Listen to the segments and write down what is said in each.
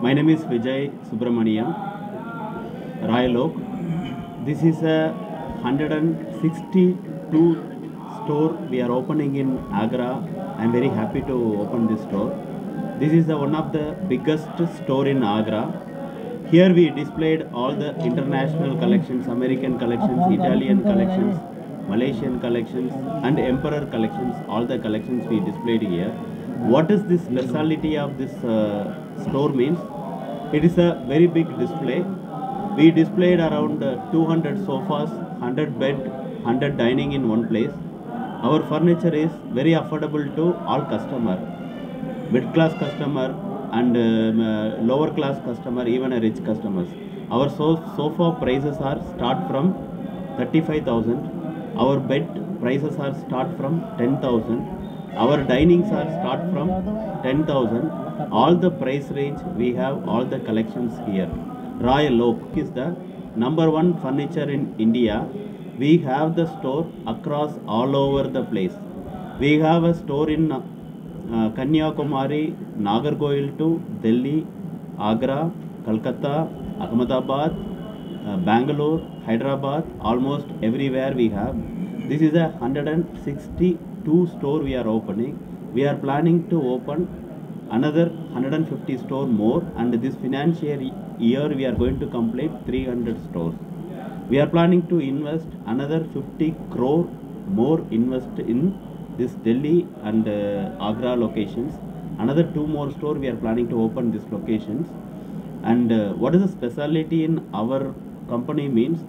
My name is Vijay Subramaniam, Royal Oak. This is a 162 store we are opening in Agra. I am very happy to open this store. This is one of the biggest store in Agra. Here we displayed all the international collections, American collections, Italian collections, Malaysian collections and Emperor collections, all the collections we displayed here. What is the speciality of this store means? It is a very big display. We displayed around 200 sofas, 100 bed, 100 dining in one place. Our furniture is very affordable to all customer, mid class customer and lower class customer, even a rich customers. Our sofa prices are start from 35,000. Our bed prices are start from 10,000. Our dinings are start from 10,000. All the price range we have all the collections here. Royal Oak is the #1 furniture in India. We have the store across all over the place. We have a store in Kanyakumari, Nagarcoil to Delhi, Agra, Kolkata, Ahmedabad, Bangalore, Hyderabad, almost everywhere we have. This is a 162 store we are opening. We are planning to open another 150 store more, and this financial year we are going to complete 300 stores. We are planning to invest another 50 crore more invest in this Delhi and Agra locations. Another 2 more store we are planning to open these locations. And what is the specialty in our company means,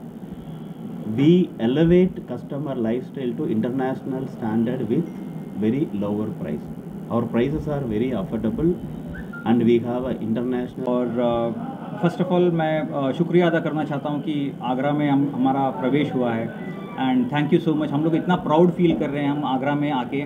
we elevate customer lifestyle to international standard with very lower price. Our prices are very affordable and we have a international. और first of all मैं शुक्रिया अदा करना चाहता हूँ कि आगरा में हमारा प्रवेश हुआ है and thank you so much. हम लोग इतना प्राउड फील कर रहे हैं हम आगरा में आके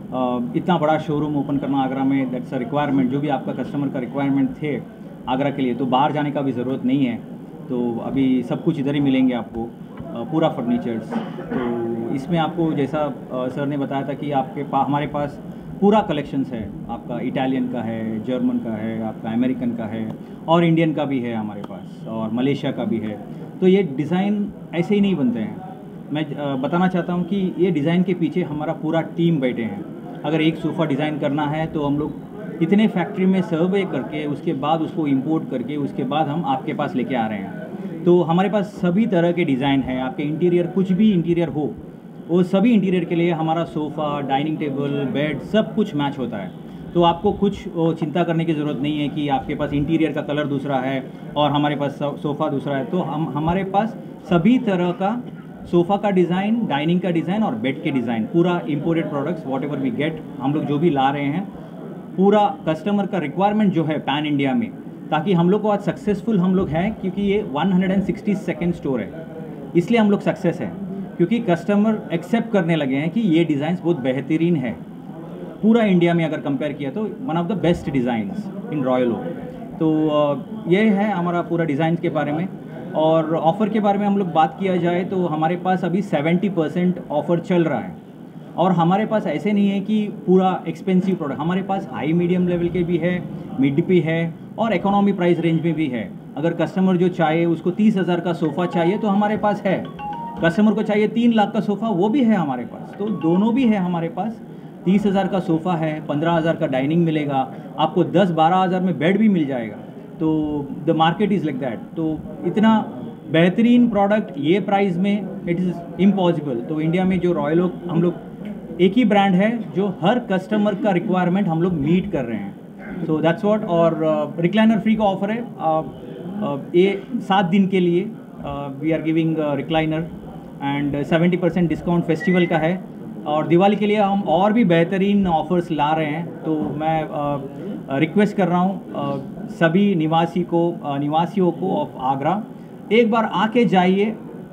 इतना बड़ा शोरूम ओपन करना आगरा में। दैट्स अ रिक्वायरमेंट, जो भी आपका कस्टमर का रिक्वायरमेंट थे आगरा के लिए, तो बाहर जाने का भी ज़रूरत नहीं है। तो अभी सब कुछ इधर ही मिलेंगे आपको, पूरा फर्नीचर्स। तो इसमें आपको जैसा सर ने बताया था कि हमारे पास पूरा कलेक्शंस है। आपका इटालियन का है, जर्मन का है, आपका अमेरिकन का है और इंडियन का भी है हमारे पास, और मलेशिया का भी है। तो ये डिज़ाइन ऐसे ही नहीं बनते हैं। मैं बताना चाहता हूँ कि ये डिज़ाइन के पीछे हमारा पूरा टीम बैठे हैं। अगर एक सोफ़ा डिज़ाइन करना है तो हम लोग इतने फैक्ट्री में सर्वे करके उसके बाद उसको इंपोर्ट करके उसके बाद हम आपके पास लेके आ रहे हैं। तो हमारे पास सभी तरह के डिज़ाइन है। आपके इंटीरियर कुछ भी इंटीरियर हो, वो सभी इंटीरियर के लिए हमारा सोफ़ा, डाइनिंग टेबल, बेड सब कुछ मैच होता है। तो आपको कुछ चिंता करने की ज़रूरत नहीं है कि आपके पास इंटीरियर का कलर दूसरा है और हमारे पास सोफ़ा दूसरा है। तो हमारे पास सभी तरह का सोफ़ा का डिज़ाइन, डाइनिंग का डिज़ाइन और बेड के डिज़ाइन, पूरा imported products whatever we get, हम लोग जो भी ला रहे हैं, पूरा कस्टमर का रिक्वायरमेंट जो है पैन इंडिया में, ताकि हम लोग को आज सक्सेसफुल हम लोग हैं। क्योंकि ये 162nd स्टोर है, इसलिए हम लोग सक्सेस हैं, क्योंकि कस्टमर एक्सेप्ट करने लगे हैं कि ये डिज़ाइंस बहुत बेहतरीन है। पूरा इंडिया में अगर कंपेयर किया तो one of the best designs in Royal Oak. तो ये है हमारा पूरा डिज़ाइन के बारे में। और ऑफ़र के बारे में हम लोग बात किया जाए तो हमारे पास अभी 70% ऑफ़र चल रहा है। और हमारे पास ऐसे नहीं है कि पूरा एक्सपेंसिव प्रोडक्ट, हमारे पास हाई मीडियम लेवल के भी है, मिड भी है और इकोनॉमी प्राइस रेंज में भी है। अगर कस्टमर जो चाहे उसको 30,000 का सोफ़ा चाहिए तो हमारे पास है, कस्टमर को चाहिए 3 लाख का सोफ़ा वो भी है हमारे पास। तो दोनों भी है हमारे पास। 30,000 का सोफ़ा है, 15,000 का डाइनिंग मिलेगा, आपको 10-12 में बेड भी मिल जाएगा। तो the market is like that. तो इतना बेहतरीन प्रोडक्ट ये प्राइस में इट इज़ इम्पॉसिबल। तो इंडिया में जो रॉयल ओक हम लोग एक ही ब्रांड है जो हर कस्टमर का रिक्वायरमेंट हम लोग मीट कर रहे हैं। So that's what. और रिक्लाइनर फ्री का ऑफ़र है ये 7 दिन के लिए। We are giving recliner and 70% discount festival का है। और दिवाली के लिए हम और भी बेहतरीन ऑफ़र्स ला रहे हैं। तो मैं रिक्वेस्ट कर रहा हूँ सभी निवासियों को ऑफ आगरा, एक बार आके जाइए,